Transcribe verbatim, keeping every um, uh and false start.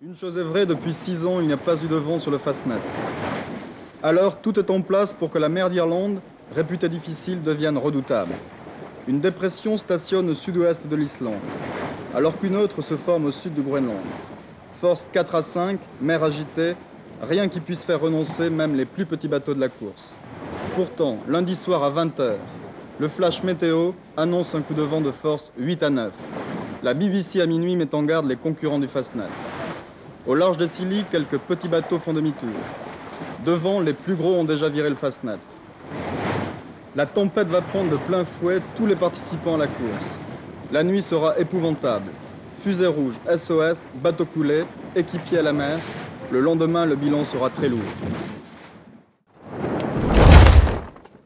Une chose est vraie, depuis six ans, il n'y a pas eu de vent sur le Fastnet. Alors, tout est en place pour que la mer d'Irlande, réputée difficile, devienne redoutable. Une dépression stationne au sud-ouest de l'Islande, alors qu'une autre se forme au sud du Groenland. Force quatre à cinq, mer agitée, rien qui puisse faire renoncer même les plus petits bateaux de la course. Pourtant, lundi soir à vingt heures, le flash météo annonce un coup de vent de force huit à neuf. La B B C à minuit met en garde les concurrents du Fastnet. Au large des Scilly, quelques petits bateaux font demi-tour. Devant, les plus gros ont déjà viré le Fastnet. La tempête va prendre de plein fouet tous les participants à la course. La nuit sera épouvantable. Fusée rouge, S O S, bateau coulé, équipiers à la mer. Le lendemain, le bilan sera très lourd.